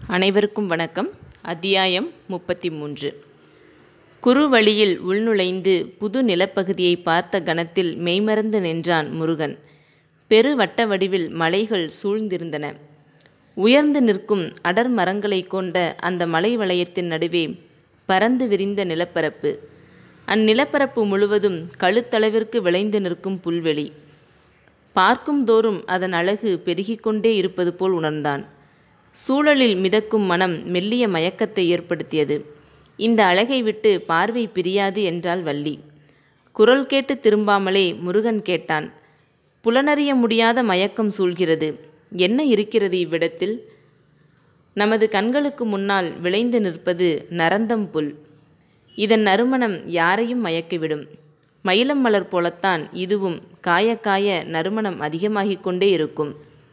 அனைவருக்கும் வணக்கம். அத்தியாயம் 33. குறுவழியில் உள்நுழைந்து புது நிலப்பகுதியை பார்த்த கணத்தில் மெய்மறந்து நின்றான் முருகன். பெரு வட்ட வடிவில் மலைகள் சூழ்ந்திருந்தன. உயர்ந்து நிற்கும் அடர் மரங்களை கொண்ட அந்த மலை வளையத்தின் நடுவே பரந்து விரிந்த நிலப்பரப்பு. அந்நிலப்பரப்பு முழுவதும் கழுத்தளவிற்கு விளைந்து நிற்கும் புல்வெளி. பார்க்கும் தோறும் அதன் அழகு பெருகிக்கொண்டே இருப்பது போல் உணர்ந்தான். சூழலில் மிதக்கும் மனம் மெல்லிய மயக்கத்தை ஏற்படுத்தியது. இந்த அழகை விட்டு பார்வை பிரியாது என்றாள் வள்ளி. குரல் கேட்டு திரும்பாமலே முருகன் கேட்டான். புலனறிய முடியாத மயக்கம் சூழ்கிறது. என்ன இருக்கிறது இவ்விடத்தில்? நமது கண்களுக்கு முன்னால் விளைந்து நிற்பது நரந்தம் புல். இதன் நறுமணம் யாரையும் மயக்கிவிடும். மயிலம் மலர் போலத்தான் இதுவும் காய காய நறுமணம் அதிகமாகிக் கொண்டே இருக்கும்.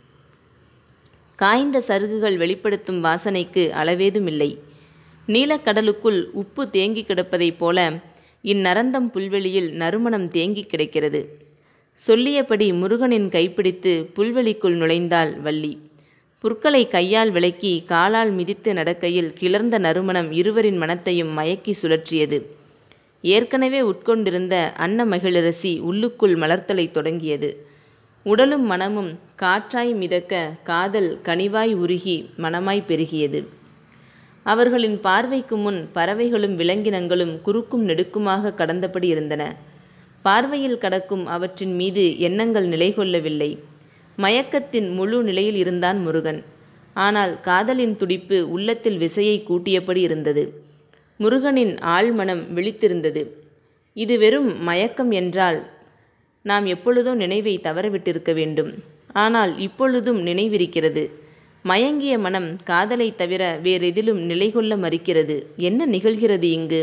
காய்ந்த சருகுகள் வெளிப்படுத்தும் வாசனைக்கு அளவேதுமில்லை. நீலக்கடலுக்குள் உப்பு தேங்கி கிடப்பதைப் போல இந்நரந்தம் புல்வெளியில் நறுமணம் தேங்கி கிடக்கிறது. சொல்லியபடி முருகனின் கைப்பிடித்து புல்வெளிக்குள் நுழைந்தாள் வள்ளி. புற்களை கையால் விலக்கி காலால் மிதித்து நடக்கையில் கிளர்ந்த நறுமணம் இருவரின் மனத்தையும் மயக்கி சுழற்றியது. ஏற்கனவே உட்கொண்டிருந்த அன்னமகிழரசி உள்ளுக்குள் மலர்த்தலை தொடங்கியது. உடலும் மனமும் காற்றாய் மிதக்க காதல் கனிவாய் உருகி மனமாய் பெருகியது. அவர்களின் பார்வைக்கு முன் பறவைகளும் விலங்கினங்களும் குறுக்கும் நெடுக்குமாக கடந்தபடி இருந்தன. பார்வையில் கடக்கும் அவற்றின் மீது எண்ணங்கள் நிலை கொள்ளவில்லை. மயக்கத்தின் முழு நிலையில் இருந்தான் முருகன். ஆனால் காதலின் துடிப்பு உள்ளத்தில் விசையை கூட்டியபடி இருந்தது. முருகனின் ஆழ்மனம் விழித்திருந்தது. இது வெறும் மயக்கம் என்றால் நாம் எப்பொழுதோ நினைவை தவறவிட்டிருக்க வேண்டும். ஆனால் இப்பொழுதும் நினைவிருக்கிறது. மயங்கிய மனம் காதலை தவிர வேறெதிலும் நிலை கொள்ள மறுக்கிறது. என்ன நிகழ்கிறது இங்கு?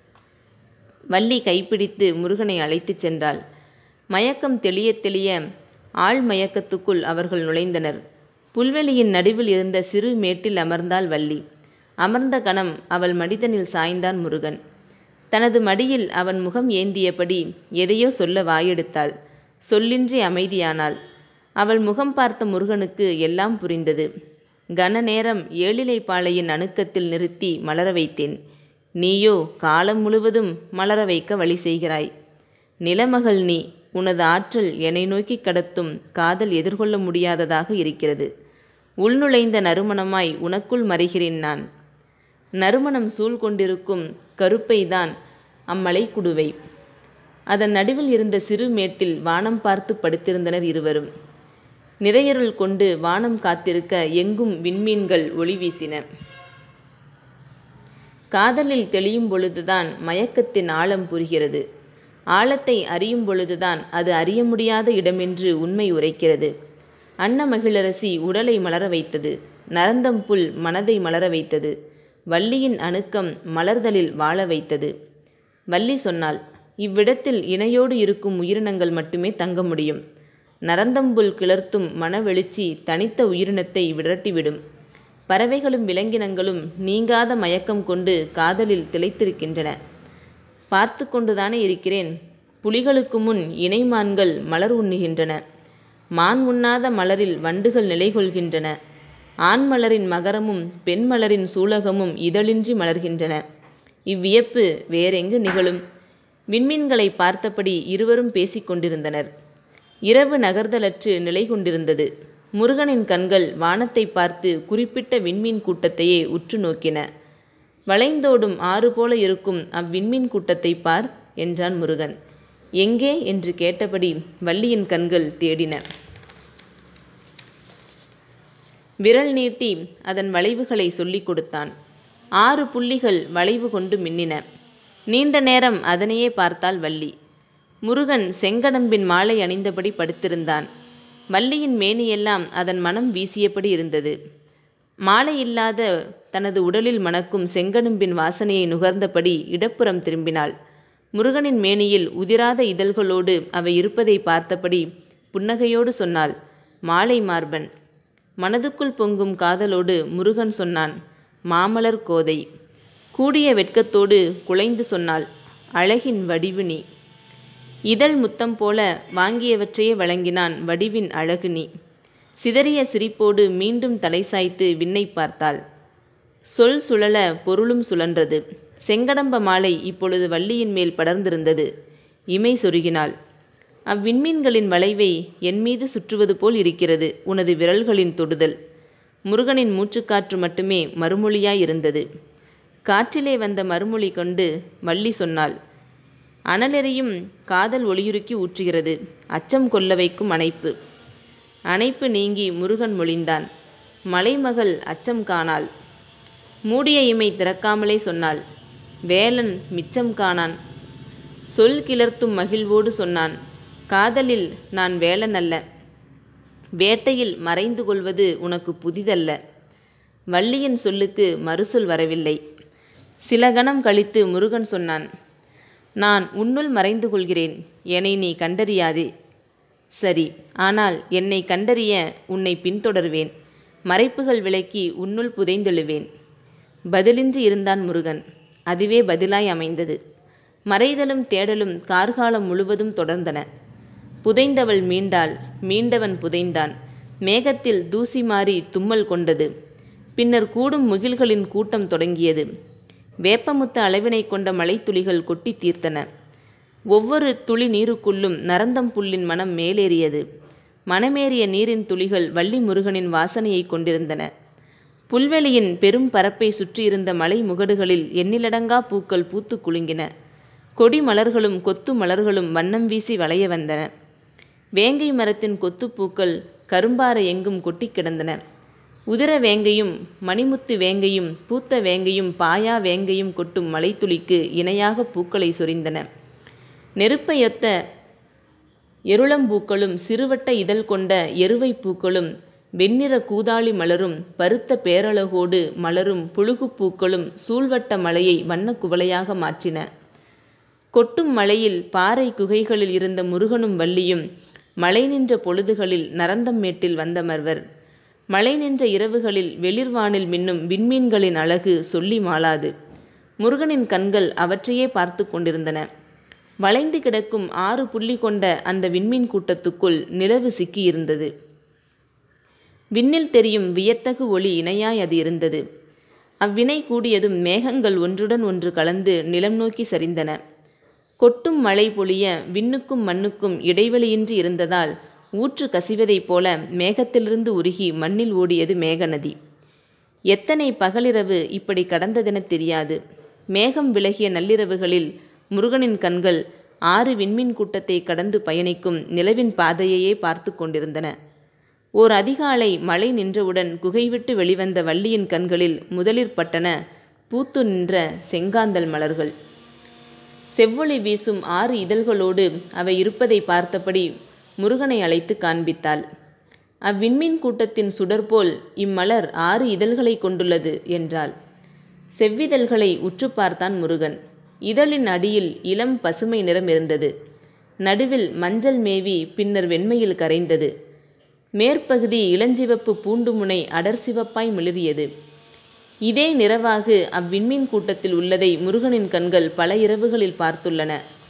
வள்ளி கைப்பிடித்து முருகனை அழைத்துச் சென்றாள். மயக்கம் தெளிய தெளிய ஆழ்மயக்கத்துக்குள் அவர்கள் நுழைந்தனர். புல்வெளியின் நடுவில் இருந்த சிறு மேட்டில் அமர்ந்தாள் வள்ளி. அமர்ந்த கணம் அவள் மடிதனில் சாய்ந்தான் முருகன். தனது மடியில் அவன் முகம் ஏந்தியபடி எதையோ சொல்ல வாயெடுத்தாள். சொல்லின்றி அமைதியானாள். அவள் முகம் பார்த்த முருகனுக்கு எல்லாம் புரிந்தது. கன நேரம் ஏழிலைப்பாளையின் அணுக்கத்தில் நிறுத்தி மலர வைத்தேன். நீயோ காலம் முழுவதும் மலர வைக்க வழி செய்கிறாய். நிலமகள் நீ. உனது ஆற்றல் என்னை நோக்கி கடத்தும் காதல் எதிர்கொள்ள முடியாததாக இருக்கிறது. உள்நுழைந்த நறுமணமாய் உனக்குள் மறைகிறேன் நான். நறுமணம் சூழ்கொண்டிருக்கும் கருப்பைதான் அம்மலை குடுவை. அதன் நடுவில் இருந்த சிறு மேட்டில் வானம் பார்த்து படுத்திருந்தனர் இருவரும். நிறையருள் கொண்டு வானம் காத்திருக்க எங்கும் விண்மீன்கள் ஒளி வீசின. காதலில் தெளியும் பொழுதுதான் மயக்கத்தின் ஆழம் புரிகிறது. ஆழத்தை அறியும் பொழுதுதான் அது அறிய முடியாத இடமென்று உண்மை உரைக்கிறது. அன்னமகிழரசி உடலை மலர வைத்தது. நரந்தம் புல் மனதை மலர வைத்தது. வள்ளியின் அணுக்கம் மலர்தலில் வாழ வைத்தது. வள்ளி சொன்னாள், இவ்விடத்தில் இணையோடு இருக்கும் உயிரினங்கள் மட்டுமே தங்க முடியும். நரந்தம்புல் கிளர்த்தும் மனவெழுச்சி தனித்த உயிரினத்தை விரட்டிவிடும். பறவைகளும் விலங்கினங்களும் நீங்காத மயக்கம் கொண்டு காதலில் திளைத்திருக்கின்றன. பார்த்து கொண்டுதானே இருக்கிறேன். புலிகளுக்கு முன் இணைமான்கள் மலர் உண்ணுகின்றன. மான் உண்ணாத மலரில் வண்டுகள் நிலை கொள்கின்றன. ஆண் மலரின் மகரமும் பெண் மலரின் சூலகமும் இதழின்றி மலர்கின்றன. இவ்வியப்பு வேறெங்கு நிகழும்? விண்மீன்களை பார்த்தபடி இருவரும் பேசிக்கொண்டிருந்தனர். இரவு நகர்தலற்று நிலை கொண்டிருந்தது. முருகனின் கண்கள் வானத்தை பார்த்து குறிப்பிட்ட விண்மீன் கூட்டத்தையே உற்று நோக்கின. வளைந்தோடும் ஆறு போல இருக்கும் அவ்விண்மீன் கூட்டத்தை பார் என்றான் முருகன். எங்கே என்று கேட்டபடி வள்ளியின் கண்கள் தேடின. விரல் நீட்டி அதன் வளைவுகளை சொல்லிக் கொடுத்தான். 6 புள்ளிகள் வளைவு கொண்டு மின்னின. நீண்ட நேரம் அதனையே பார்த்தாள் வள்ளி. முருகன் செங்கடம்பின் மாலை அணிந்தபடி படுத்திருந்தான். வள்ளியின் மேனியெல்லாம் அதன் மனம் வீசியபடி இருந்தது. மாலை இல்லாத தனது உடலில் மணக்கும் செங்கடம்பின் வாசனையை நுகர்ந்தபடி இடப்புறம் திரும்பினாள். முருகனின் மேனியில் உதிராத இதழ்களோடு அவை இருப்பதை பார்த்தபடி புன்னகையோடு சொன்னாள், மாலை மார்பன். மனதுக்குள் பொங்கும் காதலோடு முருகன் சொன்னான், மாமலர் கோதை. கூடிய வெட்கத்தோடு குலைந்து சொன்னாள், அழகின் வடிவு நீ. இதழ் முத்தம் போல வாங்கியவற்றையே வழங்கினான் வடிவின் அழகு நீ. சிதறிய சிரிப்போடு மீண்டும் தலை சாய்த்து விண்ணை பார்த்தாள். சொல் சுழல பொருளும் சுழன்றது. செங்கடம்ப மாலை இப்பொழுது வள்ளியின் மேல் படர்ந்திருந்தது. இமை சொருகினாள். அவ்விண்மீன்களின் வளைவை என் மீது சுற்றுவது போல் இருக்கிறது உனது விரல்களின் தொடுதல். முருகனின் மூச்சுக்காற்று மட்டுமே மறுமொழியாயிருந்தது. காற்றிலே வந்த மறுமொழி கொண்டு வள்ளி சொன்னாள். அனலெறியும் காதல் ஒளியுருக்கி ஊற்றுகிறது. அச்சம் கொள்ள வைக்கும் அணைப்பு. அணைப்பு நீங்கி முருகன் மொழிந்தான். மலைமகள் அச்சம் காணாள். மூடிய இமை திறக்காமலே சொன்னாள். வேலன் மிச்சம் காணான். சொல் கிளர்த்தும் மகிழ்வோடு சொன்னான். காதலில் நான் வேலன் அல்ல. வேட்டையில் மறைந்து கொள்வது உனக்கு புதிதல்ல. வள்ளியின் சொல்லுக்கு மறுசொல் வரவில்லை. சில கணம் கழித்து முருகன் சொன்னான். நான் உன்னுள் மறைந்து கொள்கிறேன். என்னை நீ கண்டறியாதே. சரி, ஆனால் என்னை கண்டறிய உன்னை பின்தொடர்வேன். மறைப்புகள் விலக்கி உன்னுள் புதைந்தெழுவேன். பதிலின்றி இருந்தான் முருகன். அதுவே பதிலாய் அமைந்தது. மறைதலும் தேடலும் கார்காலம் முழுவதும் தொடர்ந்தன. புதைந்தவள் மீண்டாள். மீண்டவன் புதைந்தான். மேகத்தில் தூசி மாறி தும்மல் கொண்டது. பின்னர் கூடும் முகில்களின் கூட்டம் தொடங்கியது. வேப்பமுத்த அளவினை கொண்ட மழைத்துளிகள் கொட்டி தீர்த்தன. ஒவ்வொரு துளி நீருக்குள்ளும் நரந்தம் புல்லின் மனம் மேலேறியது. மனமேறிய நீரின் துளிகள் வள்ளி முருகனின் வாசனையை கொண்டிருந்தன. புல்வெளியின் பெரும் பரப்பை சுற்றியிருந்த மலை முகடுகளில் எண்ணிலடங்கா பூக்கள் பூத்து குலுங்கின. கொடி மலர்களும் கொத்து மலர்களும் வண்ணம் வீசி வளைய வந்தன. வேங்கை மரத்தின் கொத்துப்பூக்கள் கரும்பார எங்கும் கொட்டி கிடந்தன. உதிர வேங்கையும் மணிமுத்து வேங்கையும் பூத்த வேங்கையும் பாயா வேங்கையும் கொட்டும் மலைத்துளிக்கு இணையாக பூக்களை சொரிந்தன. நெருப்பையொத்த எருளம்பூக்களும் சிறுவட்ட இதழ் கொண்ட எருவை பூக்களும் வெண்ணிற கூதாளி மலரும் பருத்த பேரழகோடு மலரும் புழுகுப்பூக்களும் சூழ்வட்ட மலையை வண்ண குவளையாக மாற்றின. கொட்டும் மலையில் பாறை குகைகளில் இருந்த முருகனும் வள்ளியும் மழை நின்ற பொழுதுகளில் நரந்தம் மேட்டில் வந்தமர்வர். மழை நின்ற இரவுகளில் வெளிர்வானில் மின்னும் விண்மீன்களின் அழகு சொல்லி மாளாது. முருகனின் கண்கள் அவற்றையே பார்த்து கொண்டிருந்தன. வளைந்து கிடக்கும் 6 புள்ளி கொண்ட அந்த விண்மீன் கூட்டத்துக்குள் நிலவு சிக்கியிருந்தது. விண்ணில் தெரியும் வியத்தகு ஒளி இணையாய் அது இருந்தது. அவ்வினை கூடியதும் மேகங்கள் ஒன்றுடன் ஒன்று கலந்து நிலம் நோக்கி சரிந்தன. கொட்டும் மழை பொழிய விண்ணுக்கும் மண்ணுக்கும் இடைவெளியின்றி இருந்ததால் ஊற்று கசிவதைப் போல மேகத்திலிருந்து உருகி மண்ணில் ஓடியது மேகநதி. எத்தனை பகலிரவு இப்படி கடந்ததென தெரியாது. மேகம் விலகிய நள்ளிரவுகளில் முருகனின் கண்கள் 6 விண்மீன் கூட்டத்தை கடந்து பயணிக்கும் நிலவின் பாதையையே பார்த்து கொண்டிருந்தன. ஓர் அதிகாலை மழை நின்றவுடன் குகை விட்டு வெளிவந்த வள்ளியின் கண்களில் முதலிற் பட்டன பூத்து நின்ற செங்காந்தல் மலர்கள். செவ்வொளி வீசும் 6 இதழ்களோடு அவை இருப்பதை பார்த்தபடி முருகனை அழைத்து காண்பித்தாள். அவ்விண்மீன் கூட்டத்தின் சுடர்போல் இம்மலர் 6 இதழ்களை கொண்டுள்ளது என்றாள். செவ்விதழ்களை உற்று பார்த்தான் முருகன். இதழின் அடியில் இளம் பசுமை நிறம் இருந்தது. நடுவில் மஞ்சள் மேவி பின்னர் வெண்மையில் கரைந்தது. மேற்பகுதி இளஞ்சிவப்பு பூண்டுமுனை அடர் சிவப்பாய் மிளிரியது. இதே நிறவாகு அவ்விண்மீன் கூட்டத்தில் உள்ளதை முருகனின் கண்கள் பல இரவுகளில் பார்த்துள்ளன.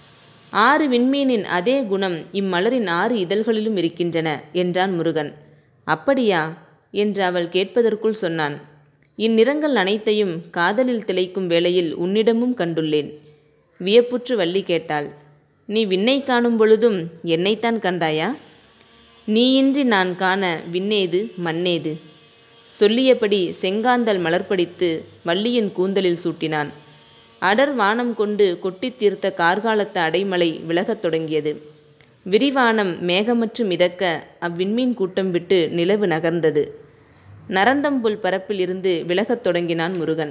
6 விண்மீனின் அதே குணம் இம்மலரின் 6 இதழ்களிலும் இருக்கின்றன என்றான் முருகன். அப்படியா என்று அவள் கேட்பதற்குள் சொன்னான். இந்நிறங்கள் அனைத்தையும் காதலில் திளைக்கும் வேளையில் உன்னிடமும் கண்டுள்ளேன். வியப்புற்று வள்ளி கேட்டாள். நீ விண்ணை காணும் பொழுதும் என்னைத்தான் கண்டாயா? நீயின்றி நான் காண விண்ணேது மண்ணேது? சொல்லியபடி செங்காந்தல் மலர்படித்து வள்ளியின் கூந்தலில் சூட்டினான். அடர் வானம் கொண்டு கொட்டி தீர்த்த கார்காலத்து அடைமலை விலகத் தொடங்கியது. விரிவானம் மேகமற்று மிதக்க அவ்விண்மீன் கூட்டம் விட்டு நிலவு நகர்ந்தது. நரந்தம்புல் பரப்பில் இருந்து விலகத் தொடங்கினான் முருகன்.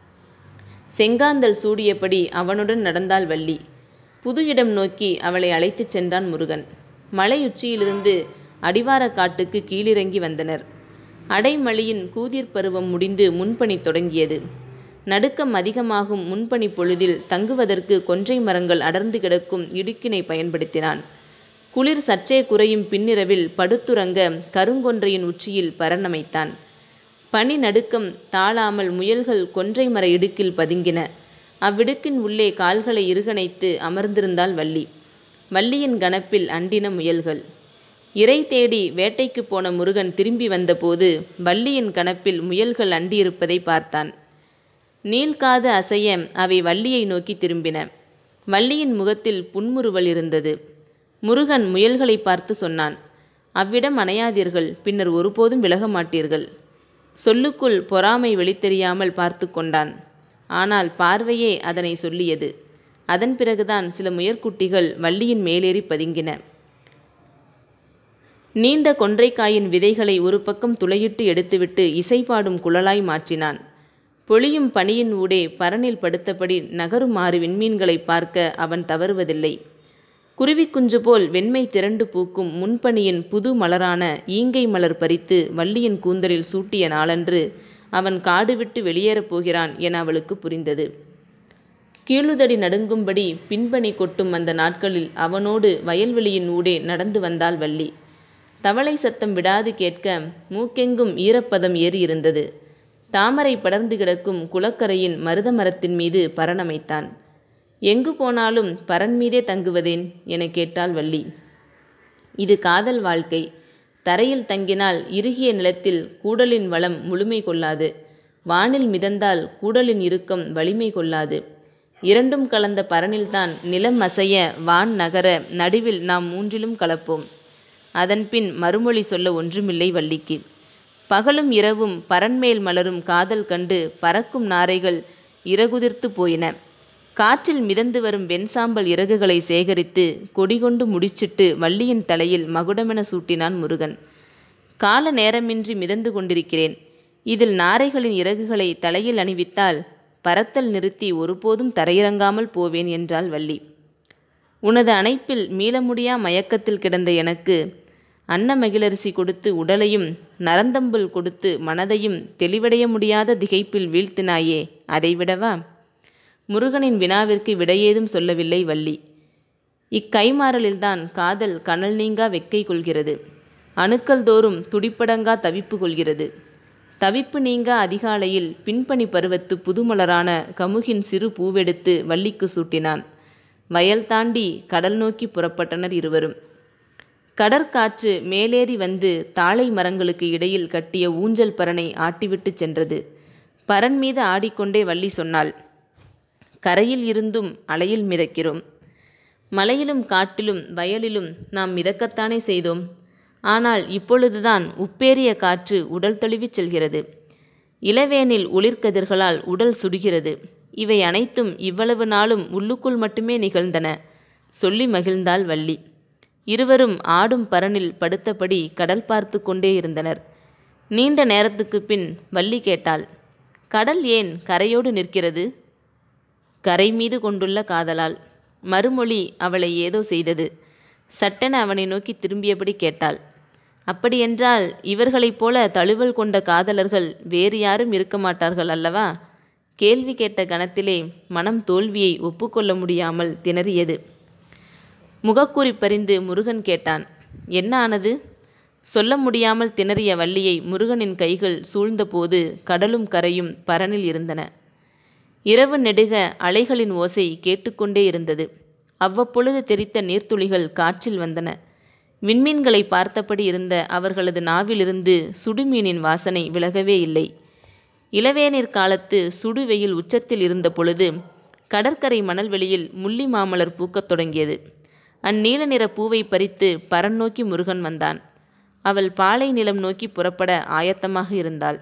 செங்காந்தல் சூடியபடி அவனுடன் நடந்தாள் வள்ளி. புது இடம் நோக்கி அவளை அழைத்துச் சென்றான் முருகன். மலையுச்சியிலிருந்து அடிவார காட்டுக்கு கீழிறங்கி வந்தனர். அடைமழையின் கூதிர் பருவம் முடிந்து முன்பனி தொடங்கியது. நடுக்கம் அதிகமாகும் முன்பனி பொழுதில் தங்குவதற்கு கொன்றை மரங்கள் அடர்ந்து கிடக்கும் இடுக்கினை பயன்படுத்தினான். குளிர் சற்றே குறையும் பின்னிரவில் படுத்துறங்க கருங்கொன்றையின் உச்சியில் பரணமைத்தான். பனி நடுக்கம் தாழாமல் முயல்கள் கொன்றை மர இடுக்கில் பதுங்கின. அவ்விடுக்கின் உள்ளே கால்களை இறுகணைத்து அமர்ந்திருந்தாள் வள்ளி. வள்ளியின் கணப்பில் அண்டின முயல்கள். இறை தேடி வேட்டைக்கு போன முருகன் திரும்பி வந்தபோது வள்ளியின் கணப்பில் முயல்கள் அண்டியிருப்பதை பார்த்தான். நீள்காது அசைய அவை வள்ளியை நோக்கி திரும்பின. வள்ளியின் முகத்தில் புன்முறுவல் இருந்தது. முருகன் முயல்களை பார்த்து சொன்னான், அவ்விடம் அணையாதீர்கள், பின்னர் ஒருபோதும் விலக மாட்டீர்கள். சொல்லுக்குள் பொறாமை வெளித்தெரியாமல் பார்த்து கொண்டான். ஆனால் பார்வையே அதனை சொல்லியது. அதன் பிறகுதான் சில முயற்குட்டிகள் வள்ளியின் மேலேறி பதுங்கின. நீண்ட கொன்றைக்காயின் விதைகளை ஒரு பக்கம் துளையிட்டு எடுத்துவிட்டு இசைபாடும் குழலாய் மாற்றினான். பொழியும் பனியின் ஊடே பரனில் படுத்தபடி நகருமாறு விண்மீன்களை பார்க்க அவன் தவறுவதில்லை. குருவிக்குஞ்சு போல் வெண்மை திரண்டு பூக்கும் முன்பனியின் புது மலரான ஈங்கை மலர் பறித்து வள்ளியின் கூந்தலில் சூட்டிய நாளன்று அவன் காடு விட்டு வெளியேறப் போகிறான் என அவளுக்கு புரிந்தது. கீழுதடி நடுங்கும்படி பின்பனி கொட்டும் அந்த நாட்களில் அவனோடு வயல்வெளியின் ஊடே நடந்து வந்தாள் வள்ளி. தவளை சத்தம் விடாது கேட்க மூக்கெங்கும் ஈரப்பதம் ஏறி இருந்தது. தாமரை படர்ந்து கிடக்கும் குளக்கரையின் மருத மரத்தின் மீது பரணமைத்தான். எங்கு போனாலும் பரன் மீதே தங்குவதேன் என கேட்டாள் வள்ளி. இது காதல் வாழ்க்கை. தரையில் தங்கினால் இறுகிய நிலத்தில் கூடலின் வளம் முழுமை கொள்ளாது. வானில் மிதந்தால் கூடலின் இறுக்கம் வலிமை கொள்ளாது. இரண்டும் கலந்த பரனில்தான் நிலம் அசைய வான் நகர நடுவில் நாம் மூன்றிலும் கலப்போம். அதன்பின் மறுமொழி சொல்ல ஒன்றுமில்லை வள்ளிக்கு. பகலும் இரவும் பரன்மேல் மலரும் காதல் கண்டு பறக்கும் நாரைகள் இறகுதிர்த்து போயின. காற்றில் மிதந்து வரும் வெண்சாம்பல் இறகுகளை சேகரித்து கொடிகொண்டு முடிச்சிட்டு வள்ளியின் தலையில் மகுடமென சூட்டினான் முருகன். கால நேரமின்றி மிதந்து கொண்டிருக்கிறேன். இதில் நாரைகளின் இறகுகளை தலையில் அணிவித்தால் பறத்தல் நிறுத்தி ஒருபோதும் தரையிறங்காமல் போவேன் என்றாள் வள்ளி. உனது அணைப்பில் மீள முடியா மயக்கத்தில் கிடந்த எனக்கு அன்னமகிழரிசி கொடுத்து உடலையும் நரந்தம்புல் கொடுத்து மனதையும் தெளிவடைய முடியாத திகைப்பில் வீழ்த்தினாயே, அதைவிடவா? முருகனின் வினாவிற்கு விடையேதும் சொல்லவில்லை வள்ளி. இக்கைமாறலில்தான் காதல் கனல் நீங்கா வெக்கை கொள்கிறது. அணுக்கள் தோறும் துடிப்படங்கா தவிப்பு கொள்கிறது. தவிப்பு நீங்கா அதிகாலையில் பின்பனி பருவத்து புதுமலரான கமுகின் சிறு பூவெடுத்து வள்ளிக்கு சூட்டினான். வயல் தாண்டி கடல் நோக்கி புறப்பட்டனர் இருவரும். கடற்காற்று மேலேறி வந்து தாழை மரங்களுக்கு இடையில் கட்டிய ஊஞ்சல் பரனை ஆட்டிவிட்டு சென்றது. பரன் மீது ஆடிக்கொண்டே வள்ளி சொன்னாள், கரையில் இருந்தும் அலையில் மிதக்கிறோம். மலையிலும் காட்டிலும் வயலிலும் நாம் மிதக்கத்தானே செய்தோம். ஆனால் இப்பொழுதுதான் உப்பேறிய காற்று உடல் தழுவிச் செல்கிறது. இளவேனில் ஒளிர்கதிர்களால் உடல் சுடுகிறது. இவை அனைத்தும் இவ்வளவு நாளும் உள்ளுக்குள் மட்டுமே நிகழ்ந்தன சொல்லி மகிழ்ந்தாள் வள்ளி. இருவரும் ஆடும் பரனில் படுத்தபடி கடல் பார்த்து கொண்டே இருந்தனர். நீண்ட நேரத்துக்கு பின் வள்ளி கேட்டாள், கடல் ஏன் கரையோடு நிற்கிறது? கரை மீது கொண்டுள்ள காதலால். மறுமொழி அவளை ஏதோ செய்தது. சட்டென அவனை நோக்கி திரும்பியபடி கேட்டாள், அப்படியென்றால் இவர்களைப் போல தழுவல் கொண்ட காதலர்கள் வேறு யாரும் இருக்க மாட்டார்கள் அல்லவா? கேள்வி கேட்ட கணத்திலே மனம் தோல்வியை ஒப்புக்கொள்ள முடியாமல் திணறியது. முகக்குறி பறிந்து முருகன் கேட்டான், என்ன ஆனது? சொல்ல முடியாமல் திணறிய வள்ளியை முருகனின் கைகள் சூழ்ந்தபோது கடலும் கரையும் பரனில் இருந்தன. இரவு நெடுக அலைகளின் ஓசை கேட்டுக்கொண்டே இருந்தது. அவ்வப்பொழுது தெரித்த நீர்த்துளிகள் காற்றில் வந்தன. விண்மீன்களை பார்த்தபடி இருந்த அவர்களது நாவிலிருந்து சுடுமீனின் வாசனை விலகவே இல்லை. இளவேநீர் காலத்து சுடு வெயில் உச்சத்தில் இருந்த பொழுது கடற்கரை மணல்வெளியில் முள்ளி மாமலர் பூக்கத் தொடங்கியது. அந்நீல நிற பூவை பறித்து பரன் நோக்கி முருகன் வந்தான். அவள் பாலை நிலம் நோக்கி புறப்பட ஆயத்தமாக இருந்தாள்.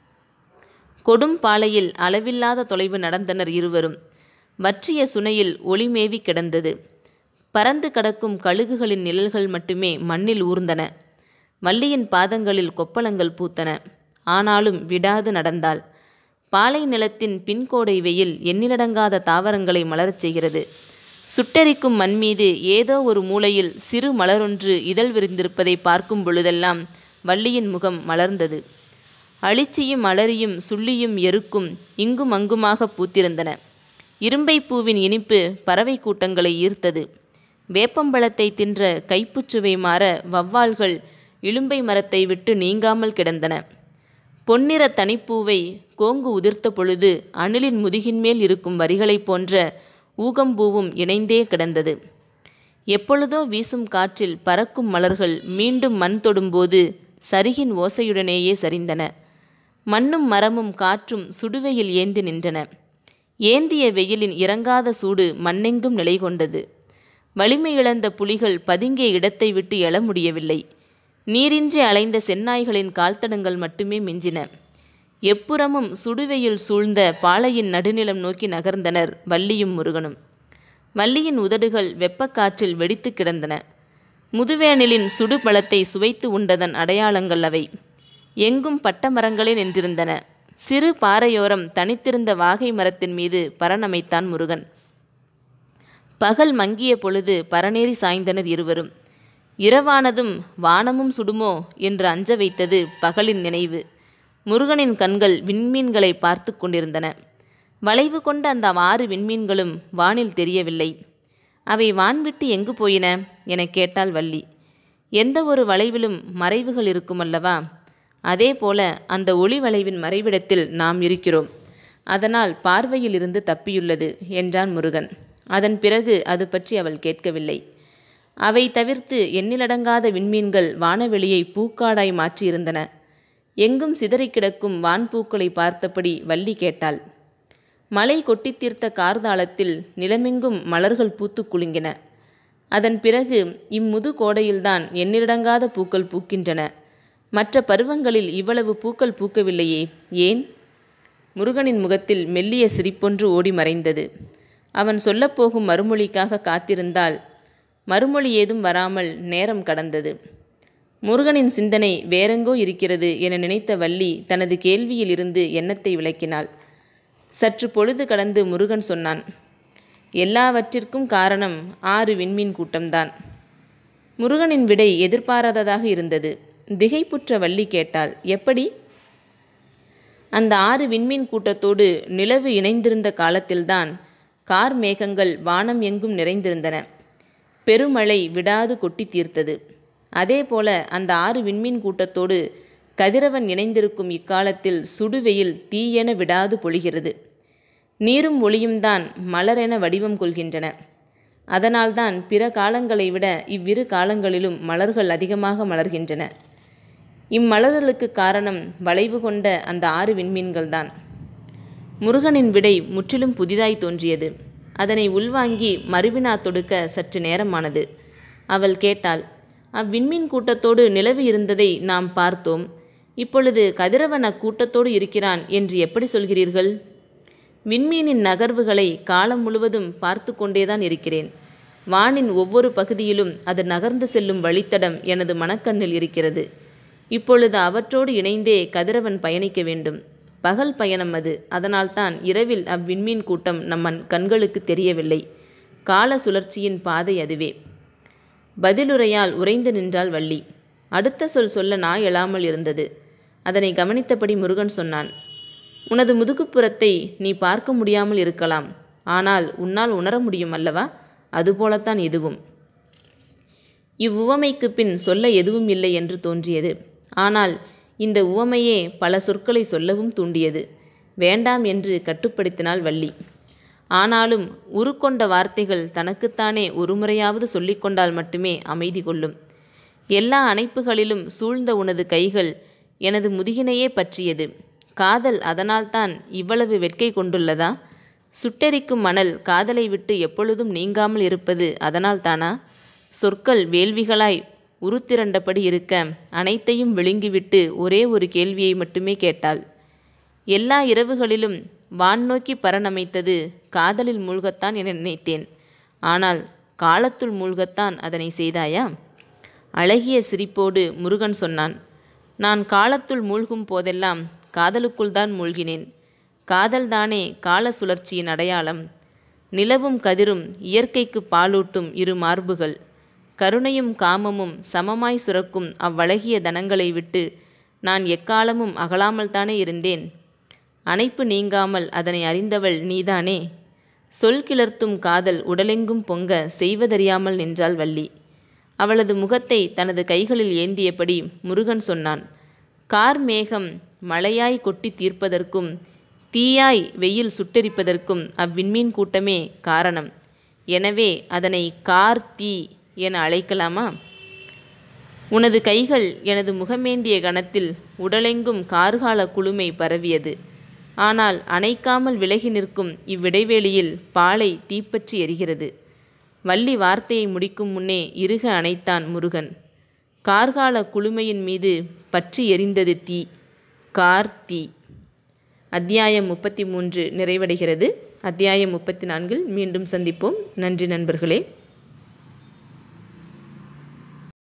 கொடும் பாலையில் அளவில்லாத தொலைவு நடந்தனர் இருவரும். வற்றிய சுனையில் ஒளிமேவி கிடந்தது. பறந்து கடக்கும் கழுகுகளின் நிழல்கள் மட்டுமே மண்ணில் ஊர்ந்தன. வள்ளியின் பாதங்களில் கொப்பளங்கள் பூத்தன. ஆனாலும் விடாது நடந்தாள். பாலை நிலத்தின் பின்கோடை வெயில் எண்ணிலடங்காத தாவரங்களை மலரச் செய்கிறது. சுட்டெரிக்கும் மண் மீது ஏதோ ஒரு மூலையில் சிறு மலரொன்று இதழ் விரிந்திருப்பதை பார்க்கும் பொழுதெல்லாம் வள்ளியின் முகம் மலர்ந்தது. அளிச்சியும் அலரியும் சுள்ளியும் எருக்கும் இங்கும் அங்குமாக பூத்திருந்தன. இரும்பை பூவின் இனிப்பு பறவை கூட்டங்களை ஈர்த்தது. வேப்பம்பழத்தை தின்ற கைப்புச்சுவை மாற வவ்வால்கள் இலும்பை மரத்தை விட்டு நீங்காமல் கிடந்தன. பொன்னிற தனிப்பூவை கோங்கு உதிர்த்த பொழுது அணிலின் முதுகின்மேல் இருக்கும் வரிகளைப் போன்ற ஊகம்பூவும் இணைந்தே கிடந்தது. எப்பொழுதோ வீசும் காற்றில் பறக்கும் மலர்கள் மீண்டும் மண் தொடும்போது சரிகின் ஓசையுடனேயே சரிந்தன. மண்ணும் மரமும் காற்றும் சுடுவெயில் ஏந்தி நின்றன. ஏந்திய வெயிலின் இறங்காத சூடு மண்ணெங்கும் நிலை கொண்டது. வலிமை இழந்த புலிகள் பதுங்கிய இடத்தை விட்டு எழ முடியவில்லை. நீரின்றி அலைந்த செந்நாய்களின் கால்தடங்கள் மட்டுமே மிஞ்சின. எப்புறமும் சுடுவெயில் சூழ்ந்த பாலையின் நடுநிலம் நோக்கி நகர்ந்தனர் வள்ளியும் முருகனும். வள்ளியின் உதடுகள் வெப்பக்காற்றில் வெடித்து கிடந்தன. முதுவேனிலின் சுடுபழத்தை சுவைத்து உண்டதன் அடையாளங்கள் அவை. எங்கும் பட்ட மரங்களே நின்றிருந்தன. சிறு பாறையோரம் தனித்திருந்த வாகை மரத்தின் மீது பரணமைத்தான் முருகன். பகல் மங்கிய பொழுது பரநேறி சாய்ந்தனர் இருவரும். இரவானதும் வானமும் சுடுமோ என்று அஞ்ச வைத்தது பகலின் நினைவு. முருகனின் கண்கள் விண்மீன்களை பார்த்து கொண்டிருந்தன. வளைவு கொண்ட அந்த 6 விண்மீன்களும் வானில் தெரியவில்லை. அவை வான்விட்டு எங்கு போயின என கேட்டாள் வள்ளி. எந்த ஒரு வளைவிலும் மறைவுகள் இருக்குமல்லவா? அதே போல அந்த ஒளி வளைவின் மறைவிடத்தில் நாம் இருக்கிறோம். அதனால் பார்வையில் இருந்து தப்பியுள்ளது என்றான் முருகன். அதன் பிறகு அது பற்றி அவள் கேட்கவில்லை. அவை தவிர்த்து எண்ணிலடங்காத விண்மீன்கள் வானவெளியை பூக்காடாய் மாற்றியிருந்தன. எங்கும் சிதறி கிடக்கும் வான்பூக்களை பார்த்தபடி வள்ளி கேட்டாள். மழை கொட்டி தீர்த்த கார்தாளத்தில் நிலமெங்கும் மலர்கள் பூத்து குலுங்கின. அதன் பிறகு இம்முது கோடையில்தான் எண்ணிலடங்காத பூக்கள் பூக்கின்றன. மற்ற பருவங்களில் இவ்வளவு பூக்கள் பூக்கவில்லையே, ஏன்? முருகனின் முகத்தில் மெல்லிய சிரிப்பொன்று ஓடி மறைந்தது. அவன் சொல்லப்போகும் மறுமொழிக்காக காத்திருந்தால் மறுமொழி ஏதும் வராமல் நேரம் கடந்தது. முருகனின் சிந்தனை வேறெங்கோ இருக்கிறது என நினைத்த வள்ளி தனது கேள்வியில் இருந்து எண்ணத்தை விளக்கினாள். சற்று பொழுது கடந்து முருகன் சொன்னான், எல்லாவற்றிற்கும் காரணம் 6 விண்மீன் கூட்டம்தான். முருகனின் விடை எதிர்பாராததாக இருந்தது. திகைப்புற்ற வள்ளி கேட்டாள், எப்படி? அந்த 6 விண்மீன் கூட்டத்தோடு நிலவு இணைந்திருந்த காலத்தில்தான் கார் மேகங்கள் வானம் எங்கும் நிறைந்திருந்தன. பெருமழை விடாது கொட்டி தீர்த்தது. அதேபோல அந்த 6 விண்மீன் கூட்டத்தோடு கதிரவன் இணைந்திருக்கும் இக்காலத்தில் சுடுவெயில் தீயென விடாது பொழிகிறது. நீரும் ஒளியும் தான் மலரென வடிவம் கொள்கின்றன. அதனால்தான் பிற காலங்களை விட இவ்விரு காலங்களிலும் மலர்கள் அதிகமாக மலர்கின்றன. இம்மலர்களுக்கு காரணம் வளைவு கொண்ட அந்த 6 விண்மீன்கள்தான். முருகனின் விடை முற்றிலும் புதிதாய் தோன்றியது. அதனை உள்வாங்கி மறுவினா தொடுக்க சற்று நேரமானது. அவள் கேட்டாள், அவ்விண்மீன் கூட்டத்தோடு நிலவு இருந்ததை நாம் பார்த்தோம். இப்பொழுது கதிரவன் அக்கூட்டத்தோடு இருக்கிறான் என்று எப்படி சொல்கிறீர்கள்? விண்மீனின் நகர்வுகளை காலம் முழுவதும் பார்த்து கொண்டேதான் இருக்கிறேன். வானின் ஒவ்வொரு பகுதியிலும் அது நகர்ந்து செல்லும் வழித்தடம் எனது மனக்கண்ணில் இருக்கிறது. இப்பொழுது அவற்றோடு இணைந்தே கதிரவன் பயணிக்க வேண்டும். பகல் பயணம் அது. அதனால்தான் இரவில் அவ்விண்மீன் கூட்டம் நம்ம கண்களுக்கு தெரியவில்லை. கால சுழற்சியின் பாதை அதுவே. பதிலுரையால் உறைந்து நின்றாள் வள்ளி. அடுத்த சொல்ல நாய் எழாமல் இருந்தது. அதனை கவனித்தபடி முருகன் சொன்னான், உனது முதுகுப்புறத்தை நீ பார்க்க முடியாமல் இருக்கலாம். ஆனால் உன்னால் உணர முடியும் அல்லவா? அதுபோலத்தான் இதுவும். இவ்வுவமைக்கு பின் சொல்ல எதுவும் இல்லை என்று தோன்றியது. ஆனால் இந்த உவமையே பல சொற்களை சொல்லவும் தூண்டியது. வேண்டாம் என்று கட்டுப்படுத்தினாள் வள்ளி. ஆனாலும் உருக்கொண்ட வார்த்தைகள் தனக்குத்தானே ஒரு முறையாவது சொல்லிக்கொண்டால் மட்டுமே அமைதி கொள்ளும். எல்லா அணைப்புகளிலும் சூழ்ந்த உனது கைகள் எனது முதுகினையே பற்றியது. காதல் அதனால்தான் இவ்வளவு வெட்கை கொண்டுள்ளதா? சுட்டெரிக்கும் மணல் காதலை விட்டு எப்பொழுதும் நீங்காமல் இருப்பது அதனால்தானா? சொற்கள் வேள்விகளாய் உருத்திரண்டபடி இருக்க அனைத்தையும் விழுங்கிவிட்டு ஒரே ஒரு கேள்வியை மட்டுமே கேட்டாள். எல்லா இரவுகளிலும் வான் நோக்கி பரணமைத்தது காதலில் மூழ்கத்தான் என நினைத்தேன். ஆனால் காலத்துள் மூழ்கத்தான் அதனை செய்தாயா? அழகிய சிரிப்போடு முருகன் சொன்னான், நான் காலத்துள் மூழ்கும் போதெல்லாம் காதலுக்குள் தான் மூழ்கினேன். காதல்தானே கால சுழற்சியின் அடையாளம். நிலவும் கதிரும் இயற்கைக்கு பாலூட்டும் இரு மார்புகள். கருணையும் காமமும் சமமாய் சுரக்கும் அவ்வழகிய தனங்களை விட்டு நான் எக்காலமும் அகலாமல் தானே இருந்தேன். அணைப்பு நீங்காமல் அதனை அறிந்தவள் நீதானே. சொல் கிளர்த்தும் காதல் உடலெங்கும் பொங்க செய்வதறியாமல் நின்றாள் வள்ளி. அவளது முகத்தை தனது கைகளில் ஏந்தியபடி முருகன் சொன்னான், கார் மேகம் மழையாய் கொட்டி தீர்ப்பதற்கும் தீயாய் வெயில் சுட்டெரிப்பதற்கும் அவ்விண்மீன் கூட்டமே காரணம். எனவே அதனை கார் தீ என அழைக்கலாமா? உனது கைகள் எனது முகமேந்திய கணத்தில் உடலெங்கும் கார்கால குளுமை பரவியது. ஆனால் அணைக்காமல் விலகி நிற்கும் இவ்விடைவெளியில் பாலை தீப்பற்றி எரிகிறது. வள்ளி வார்த்தையை முடிக்கும் முன்னே இறுக அணைத்தான் முருகன். கார்கால குளுமையின் மீது பற்றி எரிந்தது தீ. கார் தீ. அத்தியாயம் 33 நிறைவடைகிறது. அத்தியாயம் 34 மீண்டும் சந்திப்போம். நன்றி நண்பர்களே.